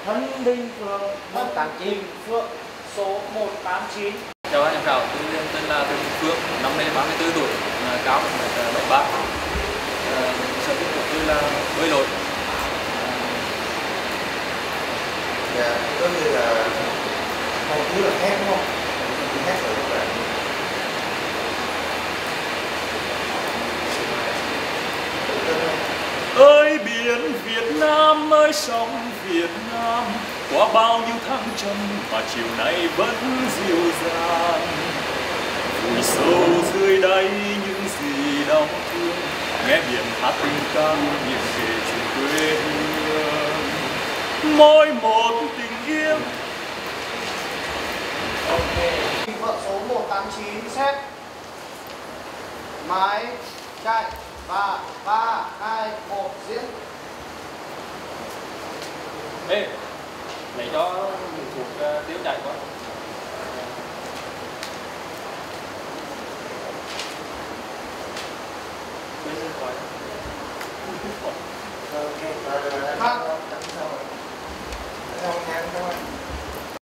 Thân Đình Phượng 189 Phượng số 189. Chào anh giám khảo, tôi tên là Trần Đình Phượng, năm nay 34 tuổi, cao 1m73. Sở thích của tôi là bơi lội. Dạ, có nghĩa là một thứ là hát đúng không? Hát rồi các bạn. Ơi biển Việt Nam, ơi sông Việt Nam, qua bao nhiêu tháng trầm mà chiều nay vẫn dịu dàng. Vùi sâu dưới đáy những gì đau thương, nghe biển hát tình ca những kể chuyện quê hương. Mỗi một tình yêu. Ok. Vợ số 189 xét. Máy chạy và 3, 2, 1 diễn. Ê, lấy cho một cuộc tiêu chạy quá. Ok.